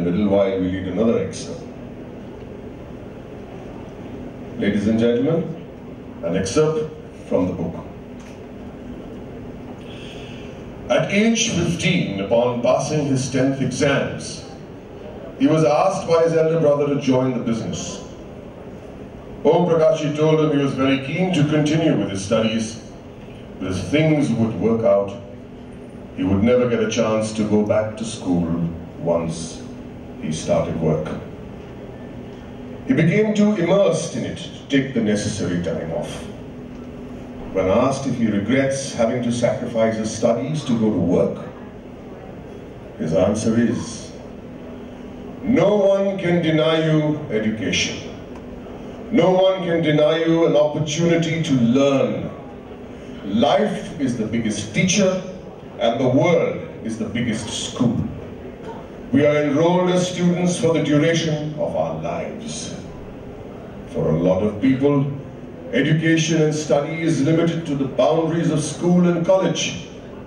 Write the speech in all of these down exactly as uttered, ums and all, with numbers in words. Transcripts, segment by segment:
In a little while we read another excerpt. Ladies and gentlemen, an excerpt from the book. At age fifteen, upon passing his tenth exams, he was asked by his elder brother to join the business. Om Prakash told him he was very keen to continue with his studies, but if things would work out, he would never get a chance to go back to school once he started work. He became too immersed in it to take the necessary time off. When asked if he regrets having to sacrifice his studies to go to work, his answer is, no one can deny you education. No one can deny you an opportunity to learn. Life is the biggest teacher and the world is the biggest school. We are enrolled as students for the duration of our lives. For a lot of people, education and study is limited to the boundaries of school and college.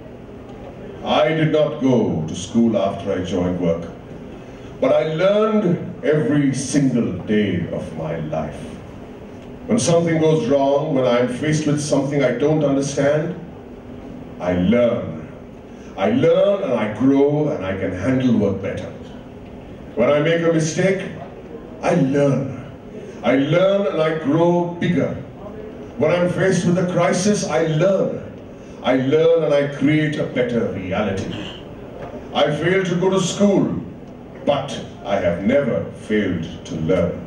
I did not go to school after I joined work, but I learned every single day of my life. When something goes wrong, when I am faced with something I don't understand, I learn. I learn and I grow and I can handle work better. When I make a mistake, I learn. I learn and I grow bigger. When I'm faced with a crisis, I learn. I learn and I create a better reality. I failed to go to school, but I have never failed to learn.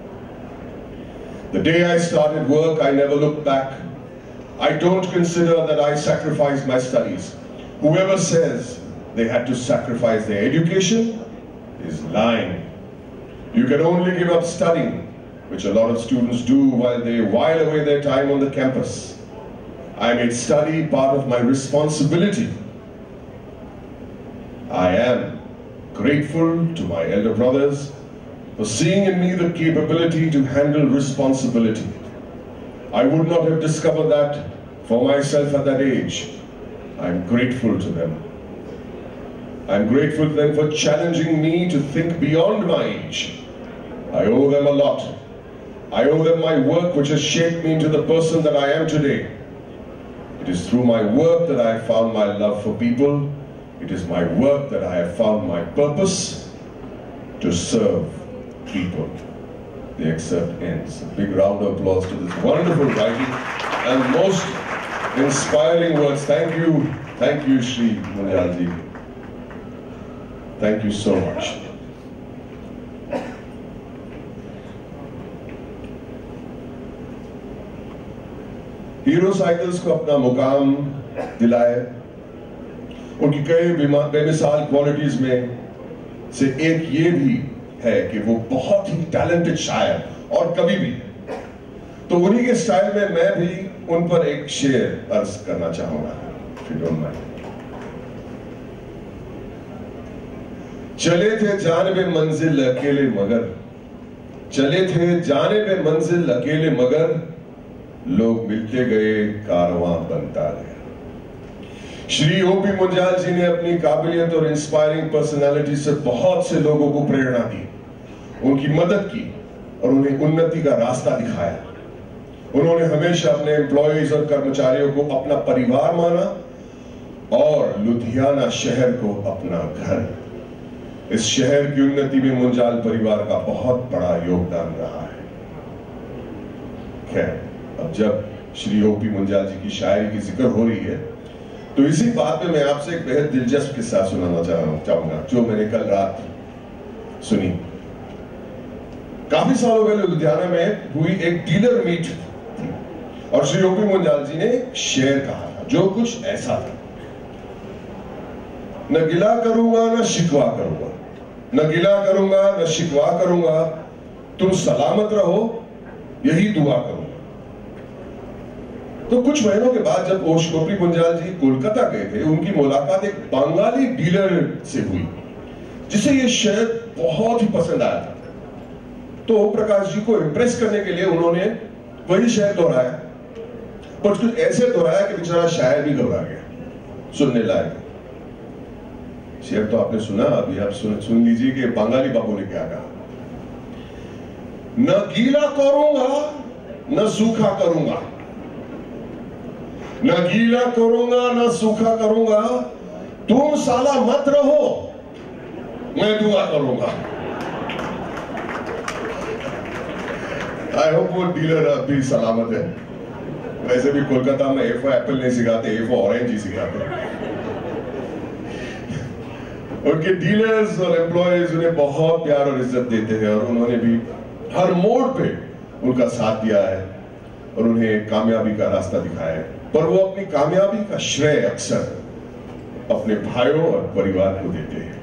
The day I started work, I never looked back. I don't consider that I sacrificed my studies. Whoever says they had to sacrifice their education is lying. You can only give up studying, which a lot of students do while they while away their time on the campus. I made study part of my responsibility. I am grateful to my elder brothers for seeing in me the capability to handle responsibility. I would not have discovered that for myself at that age. I'm grateful to them. I'm grateful to them for challenging me to think beyond my age. I owe them a lot. I owe them my work, which has shaped me into the person that I am today. It is through my work that I have found my love for people. It is my work that I have found my purpose to serve people. The excerpt ends. A big round of applause to this wonderful writing and most inspiring words. Thank you, thank you, Shri Munjal ji. Thank you so much. Hero cycles को अपना मुकाम दिलाए, उनकी कई बेमिसाल qualities में से एक ये भी है कि वो बहुत ही टैलेंटेड शायर और कवि भी। तो उन्हीं के स्टाइल में मैं भी उन पर एक शेर अर्ज करना चाहूंगा, if you don't mind. चले थे जानिबे मंजिल अकेले मगर, चले थे जानिबे मंजिल अकेले मगर, लोग मिलते गए कारवां बनता गया। श्री ओपी मुंजाल जी ने अपनी काबिलियत और इंस्पायरिंग पर्सनालिटी से बहुत से लोगों को प्रेरणा दी, उनकी मदद की और उन्हें उन्नति का रास्ता दिखाया। उन्होंने हमेशा अपने एम्प्लॉयज और कर्मचारियों को अपना परिवार माना और लुधियाना शहर को अपना घर। इस शहर की उन्नति में मुंजाल परिवार का बहुत बड़ा योगदान रहा है। खैर, अब जब श्री ओपी मुंजाल जी की शायरी की जिक्र हो रही है, तो इसी बात में मैं आपसे एक बेहद दिलचस्प किस्सा सुनाना चाहूंगा जो मैंने कल रात सुनी। काफी सालों पहले लुधियाना में हुई एक डीलर मीट थी और श्री ओपी मुंजाल जी ने एक शेर कहा था जो कुछ ऐसा था, न गिला करूंगा न शिकवा करूंगा, न गिला करूंगा न शिकवा करूंगा, तुम सलामत रहो यही दुआ करूंगा। तो कुछ महीनों के बाद जब ओपी मुंजाल जी कोलकाता गए थे, उनकी मुलाकात एक बंगाली डीलर से हुई जिसे ये शेर बहुत ही पसंद आया था। तो ओम प्रकाश जी को इम्प्रेस करने के लिए उन्होंने वही शेर दोहराया, पर उसको ऐसे दोहराया कि बेचारा शायर भी घबरा गया। सुनने लायक, शेर तो आपने सुना, अभी आप सुन सुन लीजिए कि बंगाली बाबू ने क्या कहा। न गीला करूंगा न सूखा करूंगा, न गीला करूंगा न सूखा करूंगा, तुम साला मत रहो, मैं दुआ करूंगा। आई होप वो डीलर अभी सलामत है। वैसे भी कोलकाता में ए फॉर एप्पल नहीं सिखाते, ए फॉर ऑरेंज ही सिखाते। उनके डीलर्स और एम्प्लॉयज उन्हें बहुत प्यार और इज्जत देते हैं और उन्होंने भी हर मोड़ पे उनका साथ दिया है और उन्हें कामयाबी का रास्ता दिखाया है। पर वो अपनी कामयाबी का श्रेय अक्सर अपने भाइयों और परिवार को देते हैं।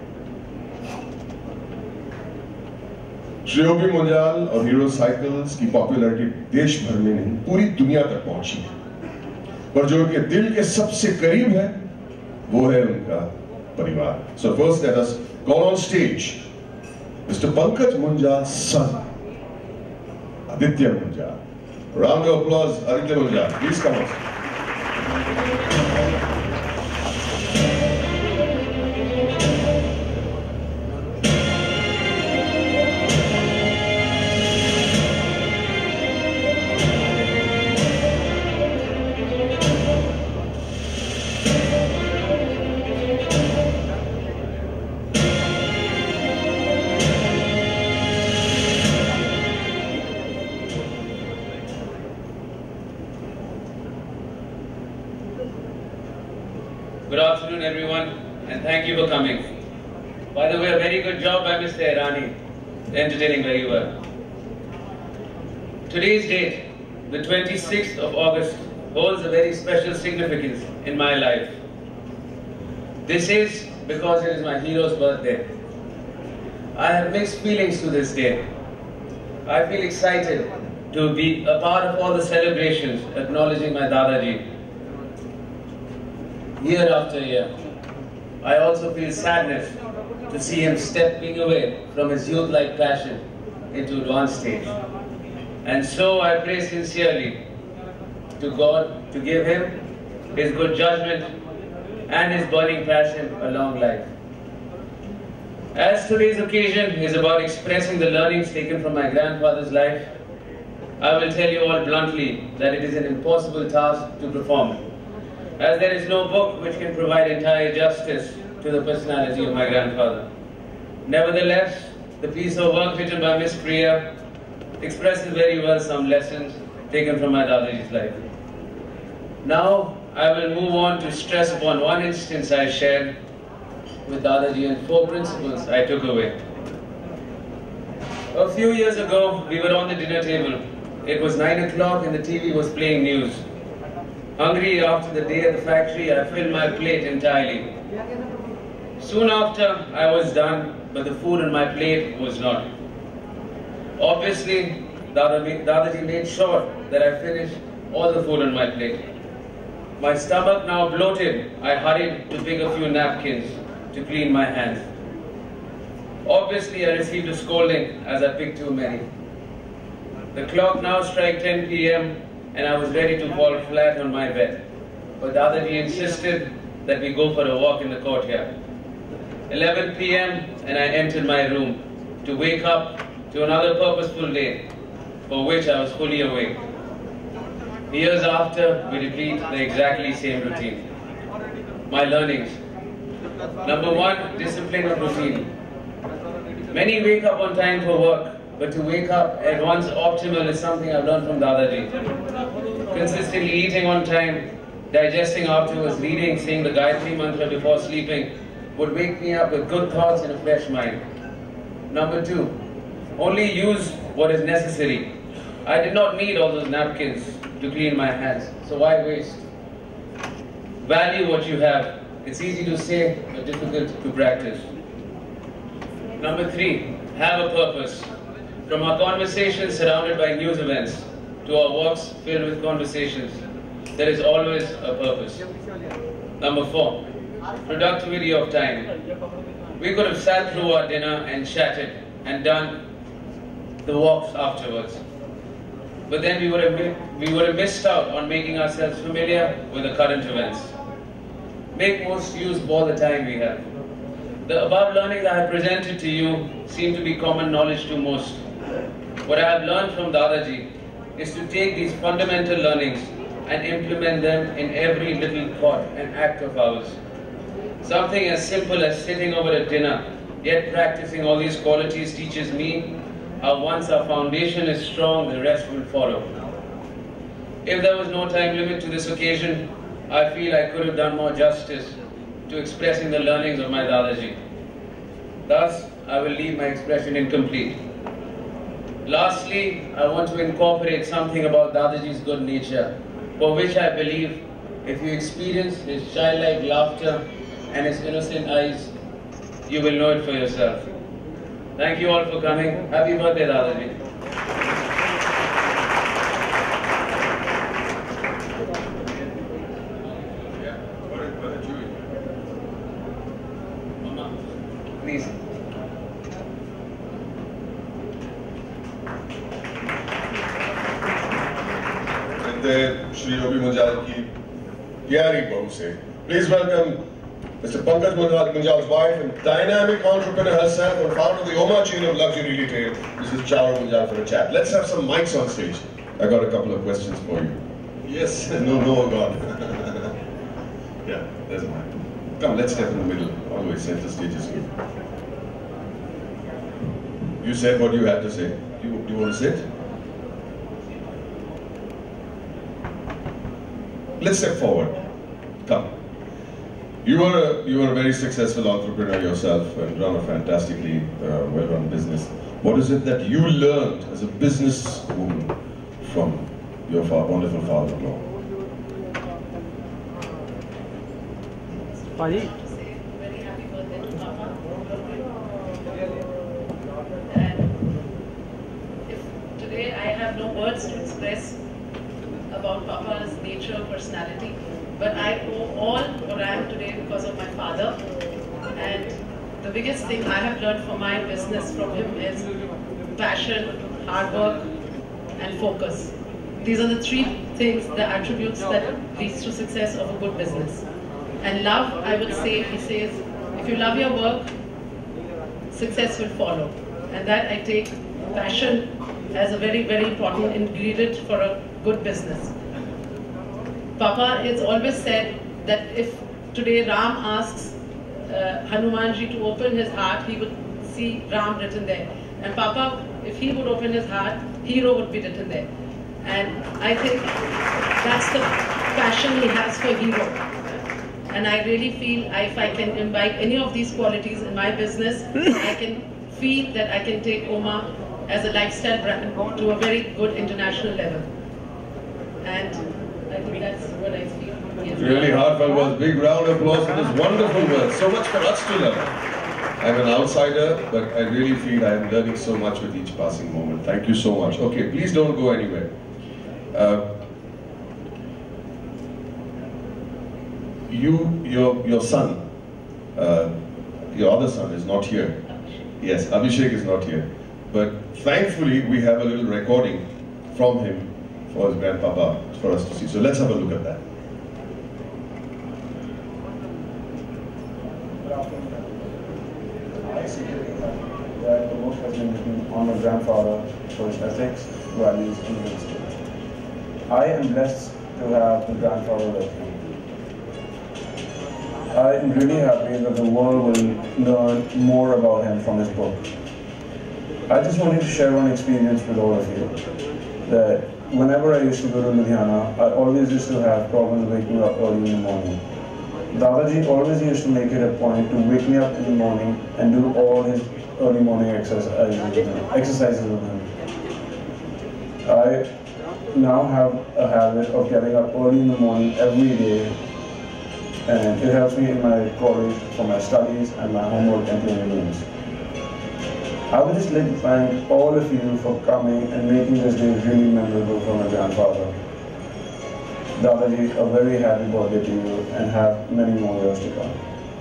श्रेयोबी मुंजाल और हीरो साइकिल्स की पॉपुलैरिटी देश भर में नहीं पूरी दुनिया तक पहुंची है, पर जो उनके दिल के सबसे करीब है वो है उनका परिवार। So first let us call on stage Mister Pankaj Munjal's son, Aditya Munjal. Round of applause, Aditya Munjal. Please come on. Good afternoon, everyone, and thank you for coming. By the way, a very good job by Mister Irani, entertaining very well. Today's date, the twenty-sixth of August, holds a very special significance in my life. This is because it is my hero's birthday. I have mixed feelings to this day. I feel excited to be a part of all the celebrations acknowledging my Dadaji. Year after year, I also feel sadness to see him stepping away from his youth-like passion into advanced stage. And so I pray sincerely to God to give him his good judgment and his burning passion a long life. As today's occasion is about expressing the learnings taken from my grandfather's life, I will tell you all bluntly that it is an impossible task to perform, as there is no book which can provide entire justice to the personality of my grandfather. Nevertheless, the piece of work written by Miss Priya expresses very well some lessons taken from my Dadaji's life. Now, I will move on to stress upon one instance I shared with Dadaji and four principles I took away. A few years ago, we were on the dinner table. It was nine o'clock and the T V was playing news. Hungry after the day at the factory, I filled my plate entirely. Soon after, I was done, but the food on my plate was not. Obviously, Dadaji made sure that I finished all the food on my plate. My stomach now bloated, I hurried to pick a few napkins to clean my hands. Obviously, I received a scolding as I picked too many. The clock now struck ten P M and I was ready to fall flat on my bed. But Dadaji insisted that we go for a walk in the courtyard. eleven P M and I entered my room to wake up to another purposeful day for which I was fully awake. Years after, we repeat the exactly same routine. My learnings. Number one, discipline of routine. Many wake up on time for work, but to wake up at once optimal is something I've learned from Dadaji. Consistently eating on time, digesting afterwards, reading, saying the Gayatri Mantra before sleeping would wake me up with good thoughts and a fresh mind. Number two, only use what is necessary. I did not need all those napkins to clean my hands, so why waste? Value what you have. It's easy to say, but difficult to practice. Number three, have a purpose. From our conversations surrounded by news events to our walks filled with conversations, there is always a purpose. Number four, productivity of time. We could have sat through our dinner and chatted and done the walks afterwards. But then we would have, we would have missed out on making ourselves familiar with the current events. Make most use of all the time we have. The above learnings I have presented to you seem to be common knowledge to most. What I have learned from Dadaji is to take these fundamental learnings and implement them in every little thought and act of ours. Something as simple as sitting over a dinner, yet practicing all these qualities teaches me how once our foundation is strong, the rest will follow. If there was no time limit to this occasion, I feel I could have done more justice to expressing the learnings of my Dadaji. Thus, I will leave my expression incomplete. Lastly, I want to incorporate something about Dadaji's good nature, for which I believe if you experience his childlike laughter and his innocent eyes, you will know it for yourself. Thank you all for coming. Happy birthday, Dadaji. Please. Shri Robi Munjal ki pyari bahu se. Please welcome Mister Pankaj Munjal, Munjal's wife and dynamic entrepreneur herself and founder of the Oma chain of luxury retail, Missus Charu Munjal, for a chat. Let's have some mics on stage. I got a couple of questions for you. Yes, no, no, God. Yeah, there's a mic. Come, let's step in the middle. Always center stage is good. You said what you had to say. You, you want to sit? Let's step forward. Come. You are a, you are a very successful entrepreneur yourself and run a fantastically uh, well-run business. What is it that you learned as a businesswoman from your fa wonderful father-in-law? Very happy birthday to Papa. And if today I have no words to express about Papa's nature, personality, but I owe all what I am today because of my father. And the biggest thing I have learned for my business from him is passion, hard work, and focus. These are the three things, the attributes that leads to success of a good business. And love, I would say, he says, if you love your work, success will follow. And that I take passion as a very, very important ingredient for a good business. Papa has always said that if today Ram asks uh, Hanumanji to open his heart, he would see Ram written there. And Papa, if he would open his heart, hero would be written there. And I think that's the passion he has for hero. And I really feel if I can imbibe any of these qualities in my business, I can feel that I can take Oma as a lifestyle brand to a very good international level. And I think that's what I feel. Yes. Really heartfelt words. Big round of applause for this wonderful words. So much for us to learn. I'm an outsider, but I really feel I am learning so much with each passing moment. Thank you so much. Okay, please don't go anywhere. Uh, you, your, your son, uh, your other son is not here. Yes, Abhishek is not here. But thankfully, we have a little recording from him for his grandpapa for us to see. So let's have a look at that. I secretly think that the book has been written on my grandfather for his ethics, values, and real estate. I am blessed to have a grandfather like him. I am really happy that the world will learn more about him from his book. I just wanted to share one experience with all of you. That whenever I used to go to Ludhiana, I always used to have problems waking up early in the morning. Dadaji always used to make it a point to wake me up in the morning and do all his early morning exercises with him. Exercises with him. I now have a habit of getting up early in the morning every day, and it helps me in my college for my studies and my homework and playing games. I would just like to thank all of you for coming and making this day really memorable for my grandfather. Dadaji, a very happy birthday to you and have many more years to come.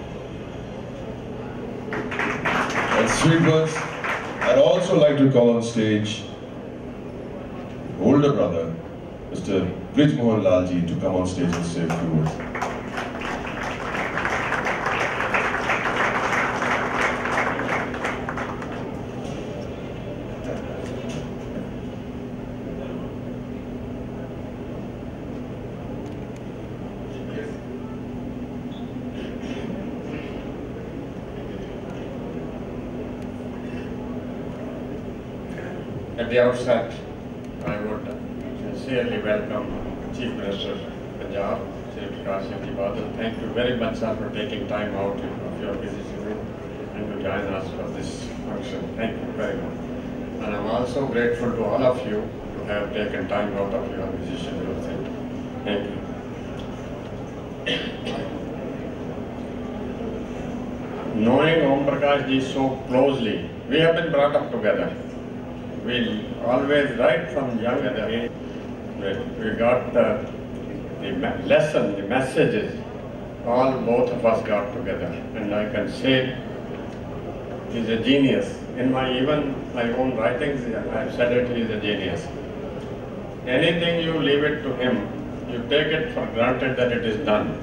That's sweet words. I'd also like to call on stage older brother, Mister Brij Mohan Lalji, to come on stage and say a few words. At the outset, I would sincerely welcome Chief Minister of Punjab, Shri Prakash Singh Ji Badal. Thank you very much, sir, for taking time out of your busy schedule and to join us for this function. Thank you very much. And I'm also grateful to all of you who have taken time out of your busy schedule. Thank you. Knowing Om Prakash Ji so closely, we have been brought up together. We always, right from young age, we got the, the lesson, the messages, all both of us got together. And I can say he's a genius. In my even my own writings, I've said it, he's a genius. Anything you leave it to him, you take it for granted that it is done.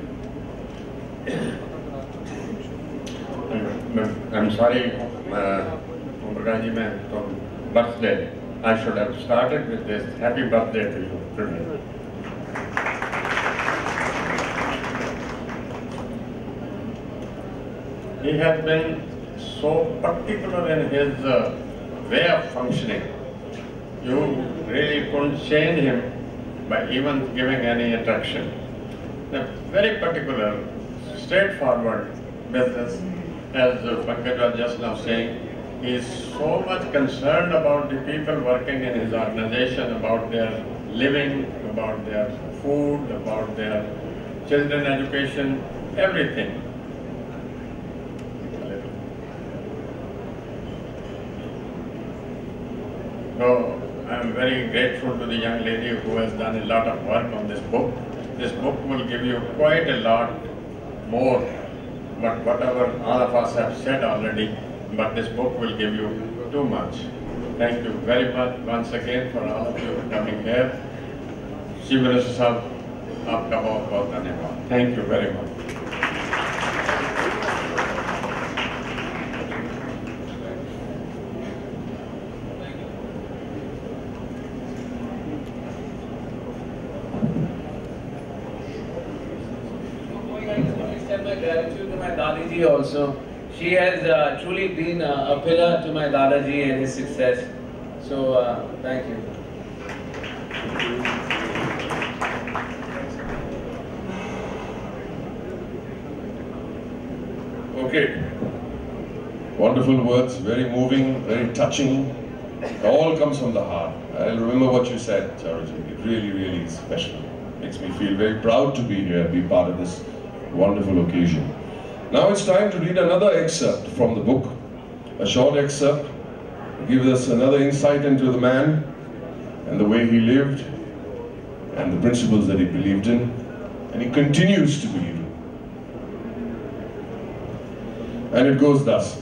I'm sorry, Om Prakash Ji, from birthday. I should have started with this. Happy birthday to you today. He has been so particular in his uh, way of functioning. You really couldn't change him by even giving any instruction. A very particular, straightforward business, as uh, Pankaj was just now saying. He is so much concerned about the people working in his organization, about their living, about their food, about their children education, everything. So I am very grateful to the young lady who has done a lot of work on this book. This book will give you quite a lot more, but whatever all of us have said already, but this book will give you too much. Thank you very much once again for all of you coming here. Chief Minister Sahab, aapka bahut bahut dhanyawad. Thank you very much. I extend my gratitude to my Dadiji also. She has uh, truly been uh, a pillar to my Dadaji and his success. So, uh, thank you. Okay. Wonderful words, very moving, very touching. It all comes from the heart. I'll remember what you said, Charuji. It really, really is special. Makes me feel very proud to be here, be part of this wonderful occasion. Now it's time to read another excerpt from the book, a short excerpt, gives us another insight into the man and the way he lived and the principles that he believed in, and he continues to believe in. And it goes thus.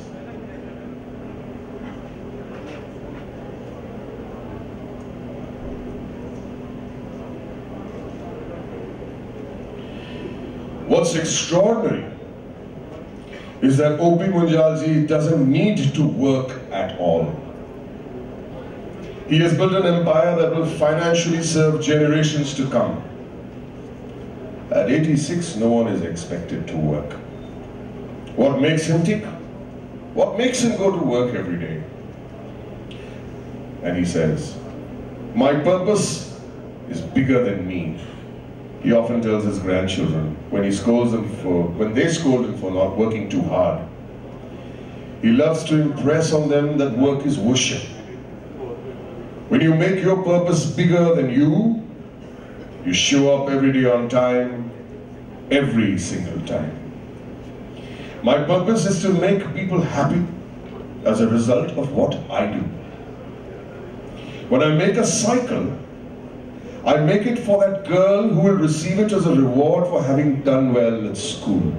What's extraordinary is that O P Munjalji doesn't need to work at all. He has built an empire that will financially serve generations to come. At eighty-six, no one is expected to work. What makes him tick? What makes him go to work every day? And he says, my purpose is bigger than me. He often tells his grandchildren when he scolds them for, when they scold him for not working too hard. He loves to impress on them that work is worship. When you make your purpose bigger than you, you show up every day on time, every single time. My purpose is to make people happy as a result of what I do. When I make a cycle, I make it for that girl who will receive it as a reward for having done well at school.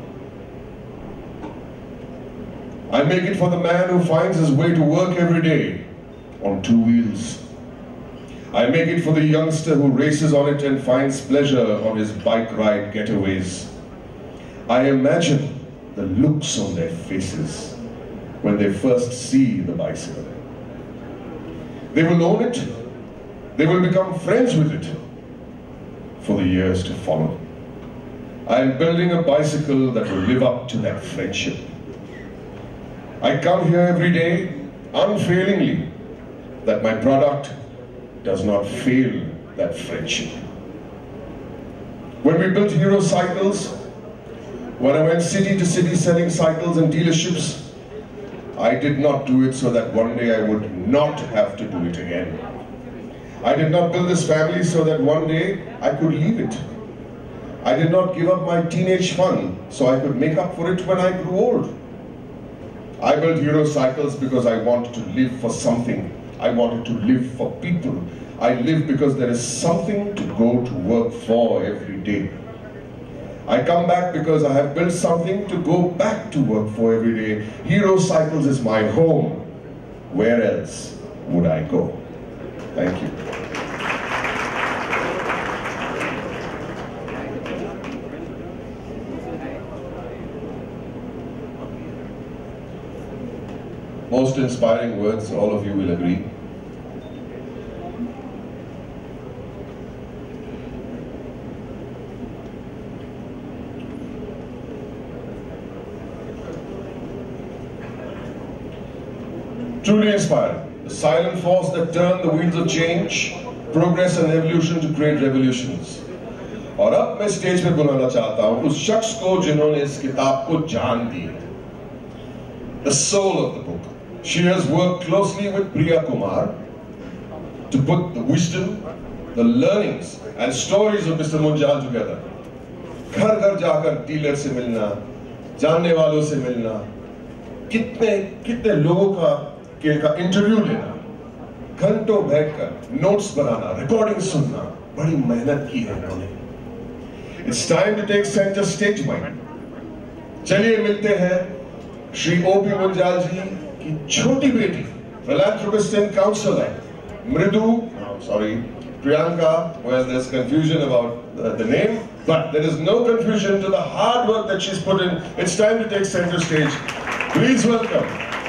I make it for the man who finds his way to work every day on two wheels. I make it for the youngster who races on it and finds pleasure on his bike ride getaways. I imagine the looks on their faces when they first see the bicycle. They will own it. They will become friends with it for the years to follow. I am building a bicycle that will live up to that friendship. I come here every day unfailingly that my product does not fail that friendship. When we built Hero Cycles, when I went city to city selling cycles in dealerships, I did not do it so that one day I would not have to do it again. I did not build this family so that one day I could leave it. I did not give up my teenage fun so I could make up for it when I grew old. I built Hero Cycles because I wanted to live for something. I wanted to live for people. I live because there is something to go to work for every day. I come back because I have built something to go back to work for every day. Hero Cycles is my home. Where else would I go? Thank you. Most inspiring words, all of you will agree. Truly inspiring. The silent force that turned the wheels of change, progress and evolution to create revolutions. और अब मैं stage पे बुलाना चाहता हूँ उस शख्स को जिन्होंने इस किताब को जान दी है. The soul of the book. She has worked closely with Priya Kumar to put the wisdom, the learnings and stories of Mister Munjal together. घर घर जाकर डीलर से मिलना, जानने वालों से मिलना, कितने कितने लोगों का के का इंटरव्यू लेना, घंटों बैठकर नोट्स बनाना, रिकॉर्डिंग सुनना, बड़ी मेहनत की है इन्होंने. It's time to take center stage, mine. चलिए मिलते हैं श्री ओ पी मुंजाल जी की छोटी बेटी, philanthropist and counselor, Mridu, oh, sorry, Priyanka. Well, there's confusion about the, the name, but there is no confusion to the hard work that she's put in. It's time to take center stage. Please welcome.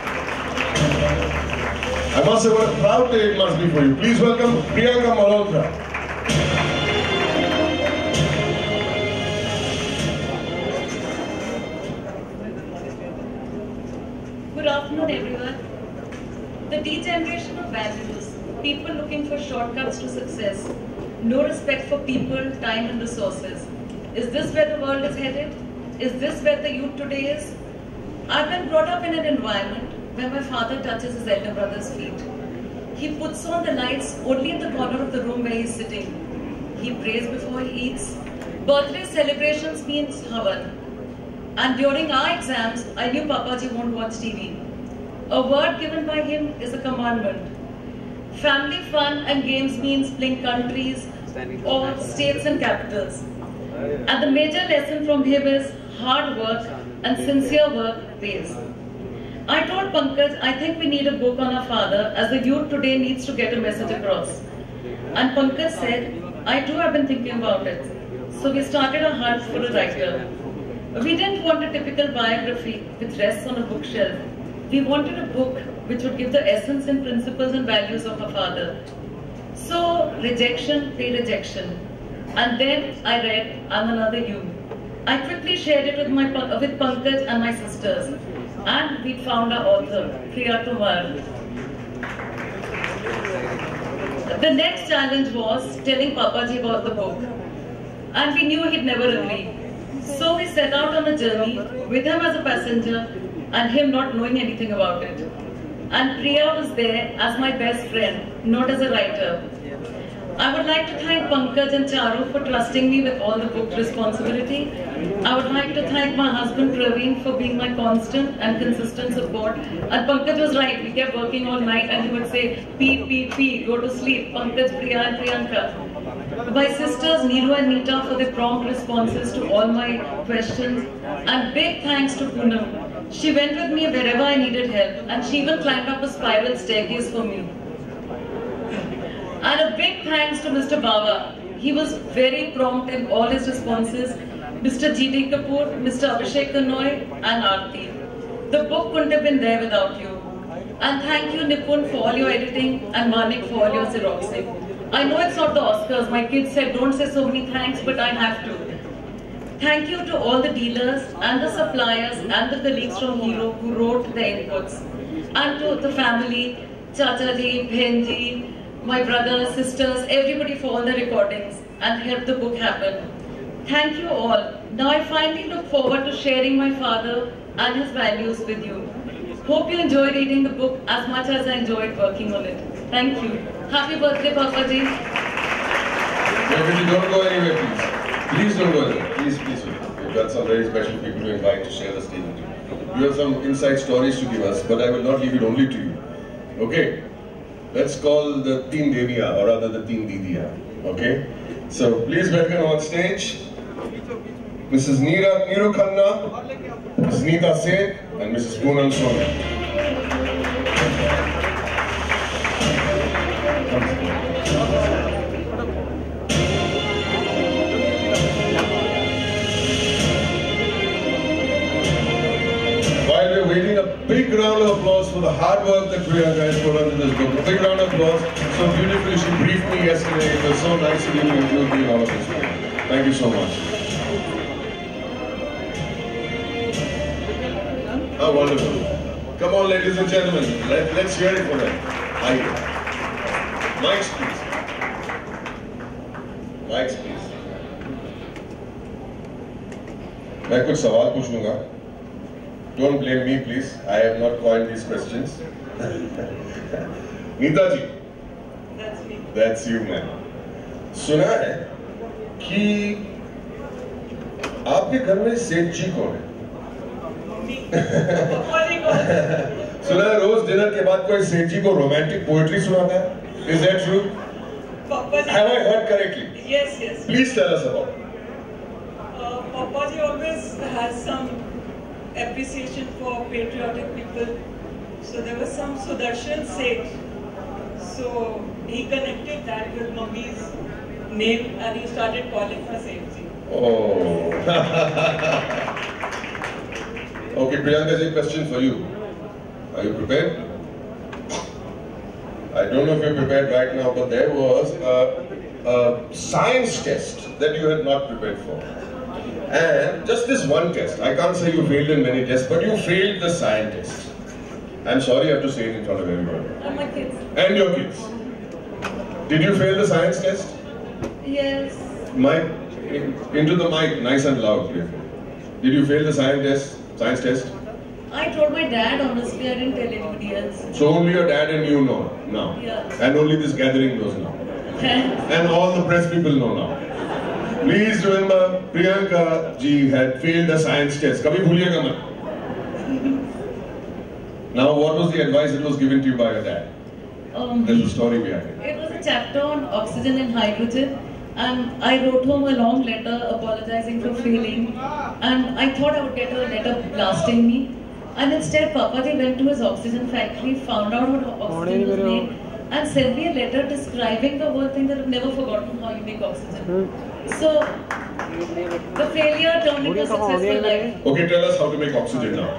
I must say what a proud day it must be for you. Please welcome Priyanka Malhotra. Good afternoon, everyone. The degeneration of values, people looking for shortcuts to success, no respect for people, time and resources. Is this where the world is headed? Is this where the youth today is? I've been brought up in an environment where my father touches his elder brother's feet. He puts on the lights only in the corner of the room where he's sitting. He prays before he eats. Birthday celebrations means havan. And during our exams, I knew Papaji won't watch T V. A word given by him is a commandment. Family fun and games means playing countries or states and capitals. And the major lesson from him is hard work and sincere work pays. I told Pankaj, I think we need a book on our father as the youth today needs to get a message across. And Pankaj said, I too have been thinking about it. So we started a hunt for a writer. We didn't want a typical biography which rests on a bookshelf. We wanted a book which would give the essence and principles and values of our father. So, rejection, pay rejection. And then I read I'm Another You. I quickly shared it with my with Pankaj and my sisters. And we found our author, Priya Kumar. The next challenge was telling Papaji about the book. And we knew he'd never agree. So we set out on a journey with him as a passenger and him not knowing anything about it. And Priya was there as my best friend, not as a writer. I would like to thank Pankaj and Charu for trusting me with all the book responsibility. I would like to thank my husband Praveen for being my constant and consistent support. And Pankaj was right, we kept working all night and he would say, pee, pee, pee, go to sleep, Pankaj, Priya and Priyanka. My sisters Neeru and Neeta for their prompt responses to all my questions. And big thanks to Poonam. She went with me wherever I needed help and she even climbed up a spiral staircase for me. And a big thanks to Mister Baba. He was very prompt in all his responses. Mister G D Kapoor, Mister Abhishek Kanoy and Aarti. The book couldn't have been there without you. And thank you, Nipun, for all your editing and Manik for all your xeroxing. I know it's not the Oscars. My kids said don't say so many thanks, but I have to. Thank you to all the dealers and the suppliers and the colleagues from Hero who wrote the inputs. And to the family, Chacha ji, Bhen ji, my brothers, sisters, everybody for all the recordings and helped the book happen. Thank you all. Now I finally look forward to sharing my father and his values with you. Hope you enjoyed reading the book as much as I enjoyed working on it. Thank you. Happy birthday, Papa ji. Everybody don't go anywhere, please. Please don't go anywhere. Please, please. We've got some very special people to invite to share the stage with you. You have some inside stories to give us, but I will not leave it only to you. Okay? Let's call the Teen Deviya, or rather the Teen Didiya. Okay? So please welcome on stage Missus Neera Neeru Khanna, Missus Neeta Seth, and Missus Poonam Soni. While we're waiting, a big round of applause for the hard work that Priyanka has put onto this book. A big round of applause. So beautifully, she briefed me yesterday. It was so nice of you to include me in all of this. Thank you so much. How wonderful. Come on, ladies and gentlemen. Let, let's hear it for them. Hi. Mics, please. Mics, please. मैं कुछ सवाल पूछूंगा. Don't blame me, please. I have not coined these questions. Neeta ji. That's me. That's you, man. सुना है कि आपके घर में सेठ जी कौन है? सुना है रोज डिनर के बाद कोई सेठ जी को रोमांटिक पोएट्री सुनाता है? Is that true? Have I heard correctly? Yes, yes. Please tell us about it. Uh, Papaji always has some appreciation for patriotic people. So there was some Sudarshan Seth. So he connected that with Mummy's name and he started calling her Sethji. Oh. Okay, Priyanka ji, question for you. Are you prepared? I don't know if you're prepared right now, but there was a, a science test that you had not prepared for. And just this one test, I can't say you failed in many tests, but you failed the science test. I'm sorry I have to say it in front of everyone. And my kids. And your kids. Did you fail the science test? Yes. Mic, into the mic, nice and loud, please. Did you fail the science test? Science test? I told my dad, honestly, I didn't tell anybody else. So only your dad and you know now. Yeah. And only this gathering knows now. And all the press people know now. Please remember, Priyanka ji had failed the science test. Kabhi bhuliega mat. Now, what was the advice that was given to you by your dad? Um, There's a story behind it. It was a chapter on oxygen and hydrogen, and I wrote home a long letter apologizing for failing, and I thought I would get a letter blasting me. And instead, Papaji went to his oxygen factory, found out what oxygen was made, and sent me a letter describing the whole thing that I've never forgotten how you make oxygen. So, the failure turned into a successful life. Okay, tell us how to make oxygen now.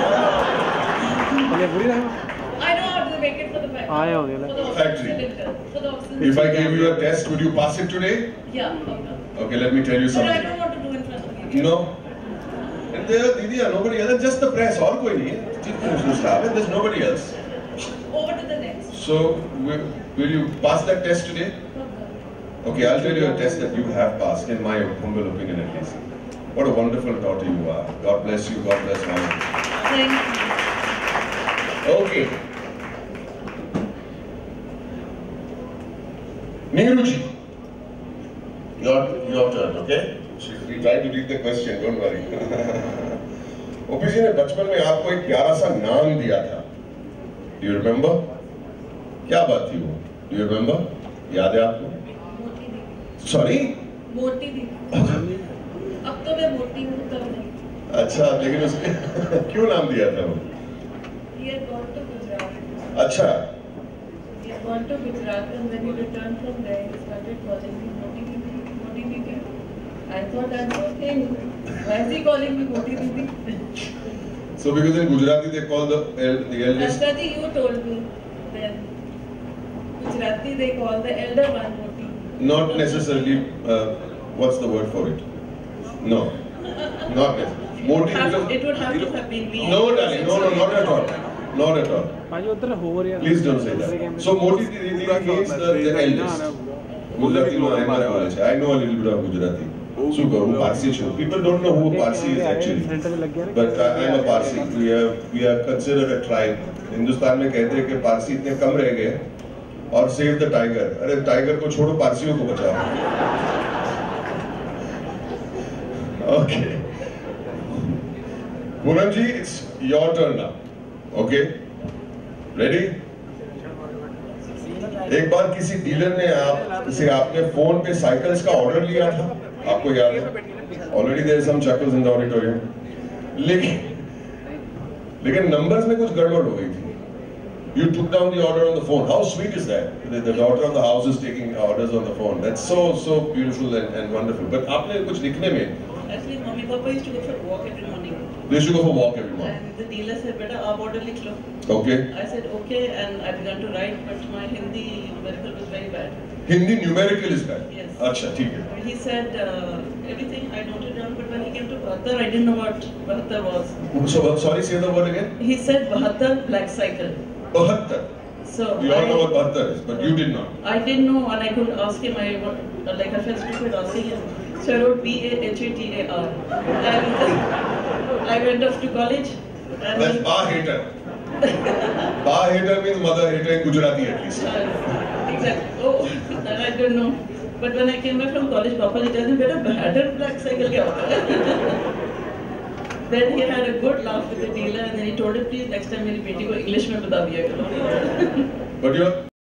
I know how to make it for the factory. For the Factory. oxygen. For the oxygen. If I gave you a test, would you pass it today? Yeah. Okay. Okay, let me tell you But I something. don't want to do in front of you. No. And there, Didiya, nobody else, just the press, all koi nahi. There's nobody else. Over to the next. So, will, will you pass that test today? Okay, I'll tell you a test that you have passed, in my humble opinion at least. What a wonderful daughter you are. God bless you, God bless all of you. Thank you. Okay. Neeru ji, your, your turn, okay? We try to read the question, don't worry. O P ji ने बचपन में आपको एक प्यारा सा नाम दिया था. Do you remember? क्या बात थी वो? Do you remember? याद है आपको? Sorry? मोटी थी। अब तो मैं मोटी हूँ, तब नहीं। अच्छा, लेकिन उसके क्यों नाम दिया था वो? He had gone to Gujarat. अच्छा. He had gone to Gujarat, and when he returned from there, he started calling me Moti Didi, Moti Didi. I thought that's okay. Why is he calling me Moti Didi? So because in Gujarati they call the el the eldest. Ashwati, you told me then. Gujarati they call the elder one Moti. Not necessarily. Uh, what's the word for it? No, not necessarily. Moti. Have, it would have to have been me. No, darling. No, no, not at all. Not at all. Please don't say that. So Moti Didi means the, the eldest. Gujarati no, I am a knowledge. I know a little bit of Gujarati. Super, who Parsi show. People don't know who Parsi is actually. But I am a Parsi. We are we are considered a tribe. Hindustan में कहते हैं कि पारसी इतने कम रह गए और save the tiger. अरे tiger को छोड़ो, पारसियों को बचाओ. Okay. Poonam ji, it's your turn now. Okay? Ready? एक बार किसी डीलर ने आप से आपने फोन पे साइकिल्स का ऑर्डर लिया था, आपको याद है? Already there are some chuckles in the auditorium. लेकिन लेकिन नंबर्स में कुछ गड़बड़ हो गई थी. You took down the order on the phone. How sweet is that? The, the daughter of the house is taking orders on the phone. That's so so beautiful and, and wonderful. But आपने कुछ लिखने में Actually, mommy papa used to go for a walk every morning. They used to go for a walk every morning. And the dealer said, "Beta, aap order likh lo." Okay. I said, "Okay," and I began to write, but my Hindi numerical was very bad. Hindi numerical is bad. Yes. अच्छा ठीक है. He said uh, everything I noted down, but when he came to Bahatar, I didn't know what Bahatar was. So sorry, say the word again. He said Bahatar black cycle. Bahatar. So we all I, know what Bahatar is, but you did not. I didn't know, and I couldn't ask him. I like I felt stupid asking him. So I wrote B A H A T A R. And I went off to college. And That's Ba hater. Ba hater means mother hater in Gujarati at least. Uh, exactly. Oh, I don't know. But when I came back from college, Papa ji told me, "Beta, Bahatar black cycle kya hota hai?" Then he had a good laugh with the dealer, and then he told him, "Please next time मेरी बेटी को English में बता दिया करो." But you're